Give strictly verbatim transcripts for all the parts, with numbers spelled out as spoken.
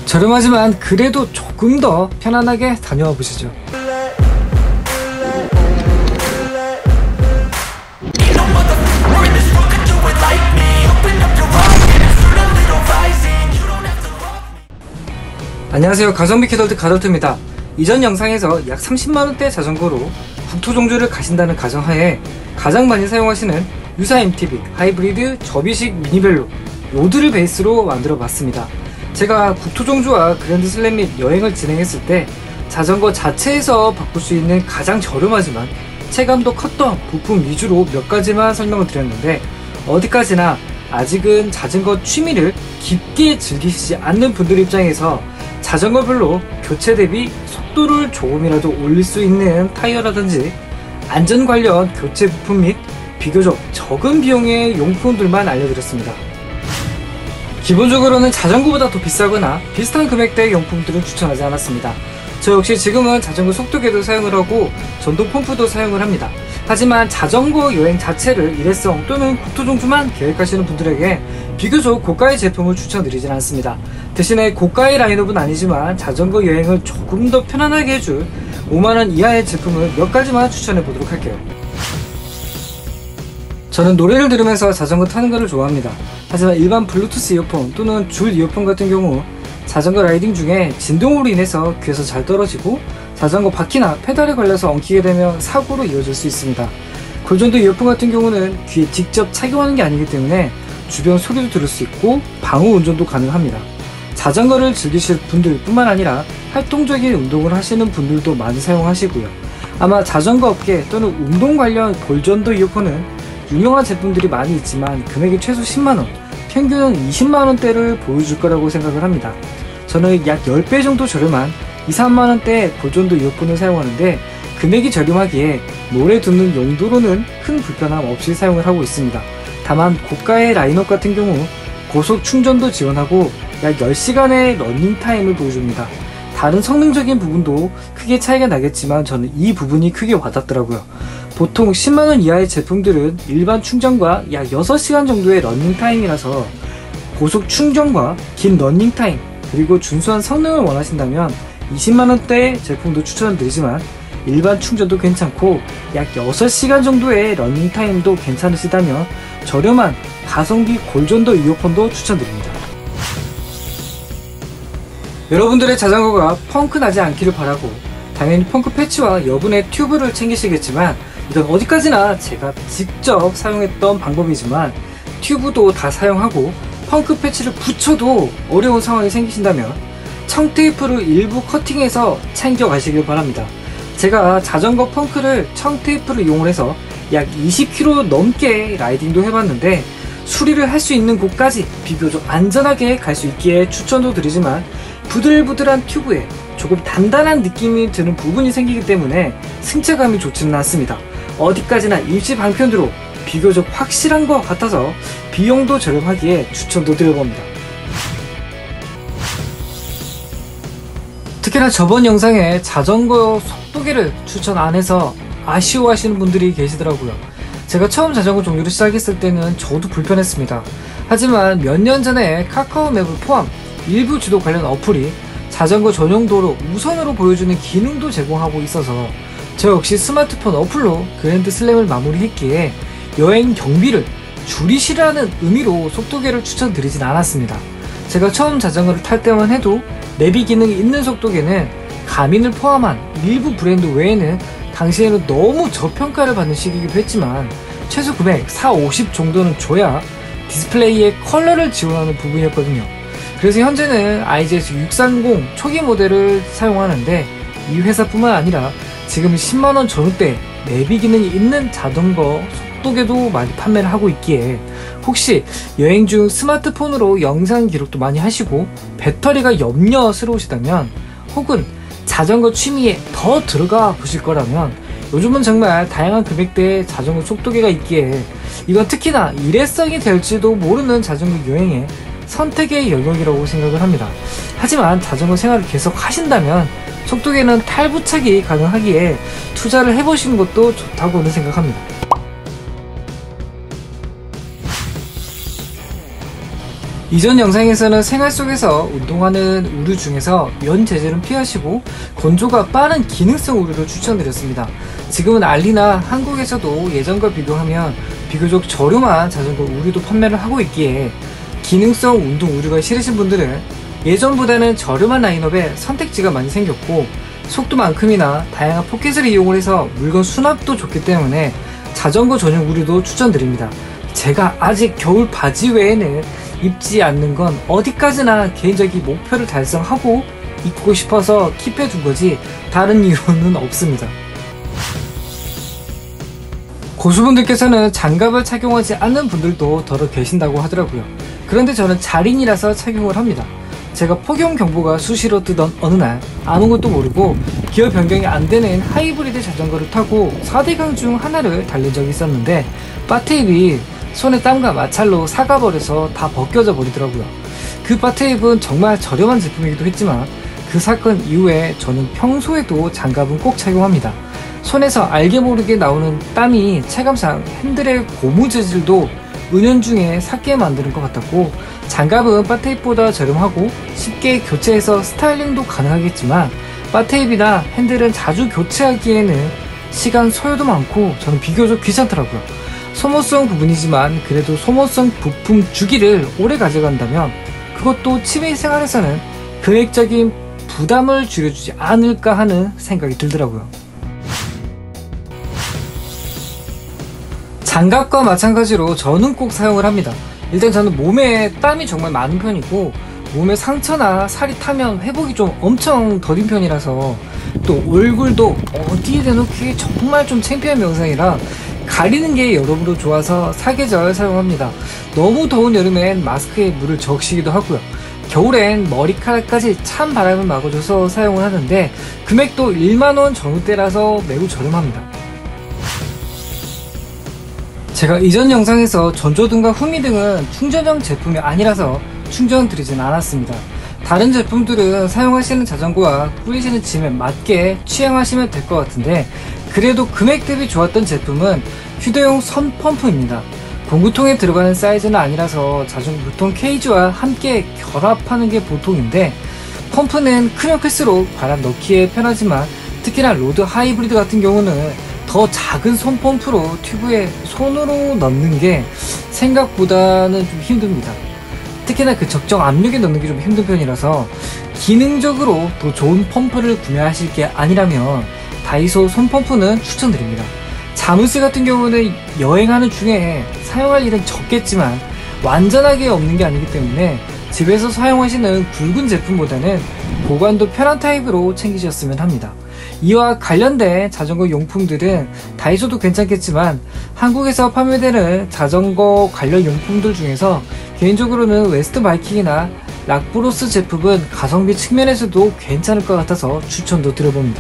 저렴하지만 그래도 조금 더 편안하게 다녀와 보시죠. 안녕하세요, 가성비 캐덜트 가덜트입니다. 이전 영상에서 약 삼십만 원대 자전거로 국토종주를 가신다는 가정하에 가장 많이 사용하시는 유사 엠티비, 하이브리드, 접이식 미니벨로 로드를 베이스로 만들어 봤습니다. 제가 국토종주와 그랜드 슬램 및 여행을 진행했을 때 자전거 자체에서 바꿀 수 있는 가장 저렴하지만 체감도 컸던 부품 위주로 몇 가지만 설명을 드렸는데, 어디까지나 아직은 자전거 취미를 깊게 즐기시지 않는 분들 입장에서 자전거별로 교체 대비 속도를 조금이라도 올릴 수 있는 타이어라든지 안전 관련 교체 부품 및 비교적 적은 비용의 용품들만 알려드렸습니다. 기본적으로는 자전거보다 더 비싸거나 비슷한 금액대의 용품들은 추천하지 않았습니다. 저 역시 지금은 자전거 속도계도 사용을 하고 전동 펌프도 사용을 합니다. 하지만 자전거 여행 자체를 일회성 또는 국토종주만 계획하시는 분들에게 비교적 고가의 제품을 추천드리진 않습니다. 대신에 고가의 라인업은 아니지만 자전거 여행을 조금 더 편안하게 해줄 오만 원 이하의 제품을 몇 가지만 추천해 보도록 할게요. 저는 노래를 들으면서 자전거 타는 것을 좋아합니다. 하지만 일반 블루투스 이어폰 또는 줄 이어폰 같은 경우 자전거 라이딩 중에 진동으로 인해서 귀에서 잘 떨어지고 자전거 바퀴나 페달에 걸려서 엉키게 되면 사고로 이어질 수 있습니다. 골전도 이어폰 같은 경우는 귀에 직접 착용하는 게 아니기 때문에 주변 소리도 들을 수 있고 방호 운전도 가능합니다. 자전거를 즐기실 분들 뿐만 아니라 활동적인 운동을 하시는 분들도 많이 사용하시고요. 아마 자전거 업계 또는 운동 관련 골전도 이어폰은 유명한 제품들이 많이 있지만 금액이 최소 십만 원, 평균은 이십만 원대를 보여줄 거라고 생각을 합니다. 저는 약 십 배 정도 저렴한 이, 삼만 원대 골전도 이어폰을 사용하는데 금액이 저렴하기에 노래 듣는 용도로는 큰 불편함 없이 사용을 하고 있습니다. 다만 고가의 라인업 같은 경우 고속 충전도 지원하고 약 열 시간의 러닝타임을 보여줍니다. 다른 성능적인 부분도 크게 차이가 나겠지만 저는 이 부분이 크게 와닿더라고요. 보통 십만 원 이하의 제품들은 일반 충전과 약 여섯 시간 정도의 러닝타임이라서 고속 충전과 긴 러닝타임 그리고 준수한 성능을 원하신다면 이십만 원대의 제품도 추천드리지만 일반 충전도 괜찮고 약 여섯 시간 정도의 러닝타임도 괜찮으시다면 저렴한 가성비 골전도 이어폰도 추천드립니다. 여러분들의 자전거가 펑크 나지 않기를 바라고 당연히 펑크 패치와 여분의 튜브를 챙기시겠지만 이건 어디까지나 제가 직접 사용했던 방법이지만 튜브도 다 사용하고 펑크 패치를 붙여도 어려운 상황이 생기신다면 청테이프를 일부 커팅해서 챙겨 가시길 바랍니다. 제가 자전거 펑크를 청테이프를 이용해서 약 이십 킬로미터 넘게 라이딩도 해봤는데 수리를 할 수 있는 곳까지 비교적 안전하게 갈 수 있기에 추천도 드리지만 부들부들한 튜브에 조금 단단한 느낌이 드는 부분이 생기기 때문에 승차감이 좋지는 않습니다. 어디까지나 일시방편으로 비교적 확실한 것 같아서 비용도 저렴하기에 추천도 드려봅니다. 특히나 저번 영상에 자전거 속도계를 추천 안 해서 아쉬워하시는 분들이 계시더라고요. 제가 처음 자전거 종류를 시작했을 때는 저도 불편했습니다. 하지만 몇 년 전에 카카오 맵을 포함 일부 지도 관련 어플이 자전거 전용 도로 우선으로 보여주는 기능도 제공하고 있어서 저 역시 스마트폰 어플로 그랜드 슬램을 마무리했기에 여행 경비를 줄이시라는 의미로 속도계를 추천드리진 않았습니다. 제가 처음 자전거를 탈 때만 해도 내비 기능이 있는 속도계는 가민을 포함한 일부 브랜드 외에는 당시에는 너무 저평가를 받는 시기이기도 했지만 최소 금액 사, 오십 정도는 줘야 디스플레이에 컬러를 지원하는 부분이었거든요. 그래서 현재는 아이지에스 육백삼십 초기 모델을 사용하는데 이 회사뿐만 아니라 지금 십만 원 전후대 내비 기능이 있는 자전거 속도계도 많이 판매를 하고 있기에 혹시 여행 중 스마트폰으로 영상 기록도 많이 하시고 배터리가 염려스러우시다면 혹은 자전거 취미에 더 들어가 보실 거라면 요즘은 정말 다양한 금액대의 자전거 속도계가 있기에 이건 특히나 일회성이 될지도 모르는 자전거 여행의 선택의 영역이라고 생각을 합니다. 하지만 자전거 생활을 계속 하신다면 속도계는 탈부착이 가능하기에 투자를 해보시는 것도 좋다고는 생각합니다. 이전 영상에서는 생활 속에서 운동하는 우류 중에서 면 재질은 피하시고 건조가 빠른 기능성 우류를 추천드렸습니다. 지금은 알리나 한국에서도 예전과 비교하면 비교적 저렴한 자전거 우류도 판매를 하고 있기에 기능성 운동 우류가 싫으신 분들은 예전보다는 저렴한 라인업에 선택지가 많이 생겼고 속도만큼이나 다양한 포켓을 이용을 해서 물건 수납도 좋기 때문에 자전거 전용 우류도 추천드립니다. 제가 아직 겨울 바지 외에는 입지 않는 건 어디까지나 개인적인 목표를 달성하고 입고 싶어서 킵해둔 거지 다른 이유는 없습니다. 고수분들께서는 장갑을 착용하지 않는 분들도 더러 계신다고 하더라고요. 그런데 저는 자린이라서 착용을 합니다. 제가 폭염 경보가 수시로 뜨던 어느 날 아무것도 모르고 기어 변경이 안되는 하이브리드 자전거를 타고 사 대 강 중 하나를 달린 적이 있었는데 바테입이 손에 땀과 마찰로 삭아버려서 다 벗겨져 버리더라고요. 그 바테입은 정말 저렴한 제품이기도 했지만 그 사건 이후에 저는 평소에도 장갑은 꼭 착용합니다. 손에서 알게 모르게 나오는 땀이 체감상 핸들의 고무 재질도 은연중에 삭게 만드는 것 같았고, 장갑은 바테입보다 저렴하고 쉽게 교체해서 스타일링도 가능하겠지만 바테입이나 핸들은 자주 교체하기에는 시간 소요도 많고 저는 비교적 귀찮더라고요. 소모성 부분이지만 그래도 소모성 부품 주기를 오래 가져간다면 그것도 취미생활에서는 금액적인 부담을 줄여주지 않을까 하는 생각이 들더라고요. 장갑과 마찬가지로 저는 꼭 사용을 합니다. 일단 저는 몸에 땀이 정말 많은 편이고 몸에 상처나 살이 타면 회복이 좀 엄청 더딘 편이라서 또 얼굴도 어디에 대놓기 정말 좀 창피한 명상이라 가리는 게 여러모로 좋아서 사계절 사용합니다. 너무 더운 여름엔 마스크에 물을 적시기도 하고요. 겨울엔 머리카락까지 찬 바람을 막아줘서 사용을 하는데 금액도 일만 원 전후대라서 매우 저렴합니다. 제가 이전 영상에서 전조등과 후미등은 충전형 제품이 아니라서 충전드리진 않았습니다. 다른 제품들은 사용하시는 자전거와 뿌리시는 짐에 맞게 취향하시면 될 것 같은데 그래도 금액 대비 좋았던 제품은 휴대용 선펌프입니다. 공구통에 들어가는 사이즈는 아니라서 자전거 보통 케이지와 함께 결합하는 게 보통인데 펌프는 크면 클수록 바람 넣기에 편하지만 특히나 로드 하이브리드 같은 경우는 더 작은 손펌프로 튜브에 손으로 넣는 게 생각보다는 좀 힘듭니다. 특히나 그 적정 압력에 넣는 게 좀 힘든 편이라서 기능적으로 더 좋은 펌프를 구매하실 게 아니라면 다이소 손펌프는 추천드립니다. 자물쇠 같은 경우는 여행하는 중에 사용할 일은 적겠지만 완전하게 없는 게 아니기 때문에 집에서 사용하시는 굵은 제품보다는 보관도 편한 타입으로 챙기셨으면 합니다. 이와 관련된 자전거 용품들은 다이소도 괜찮겠지만 한국에서 판매되는 자전거 관련 용품들 중에서 개인적으로는 웨스트 바이킹이나 락브로스 제품은 가성비 측면에서도 괜찮을 것 같아서 추천도 드려봅니다.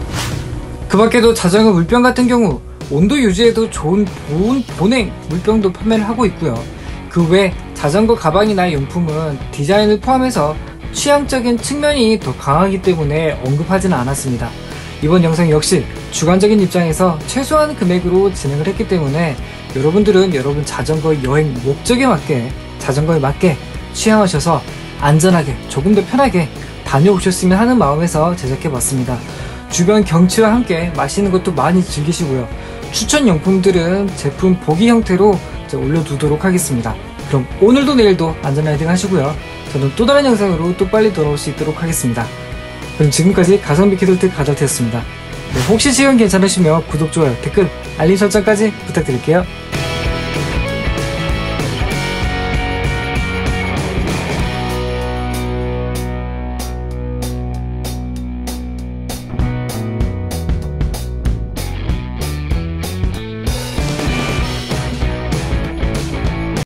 그 밖에도 자전거 물병 같은 경우 온도 유지에도 좋은 보온 보냉 물병도 판매를 하고 있고요. 그 외 자전거 가방이나 용품은 디자인을 포함해서 취향적인 측면이 더 강하기 때문에 언급하지는 않았습니다. 이번 영상 역시 주관적인 입장에서 최소한 금액으로 진행을 했기 때문에 여러분들은 여러분 자전거 여행 목적에 맞게 자전거에 맞게 취향하셔서 안전하게 조금 더 편하게 다녀오셨으면 하는 마음에서 제작해봤습니다. 주변 경치와 함께 맛있는 것도 많이 즐기시고요. 추천 용품들은 제품 보기 형태로 올려두도록 하겠습니다. 그럼 오늘도 내일도 안전 라이딩 하시고요. 저는 또 다른 영상으로 또 빨리 돌아올 수 있도록 하겠습니다. 그럼 지금까지 가성비 키덜트 가덜트였습니다. 네, 혹시 시간 괜찮으시면 구독, 좋아요, 댓글, 알림 설정까지 부탁드릴게요.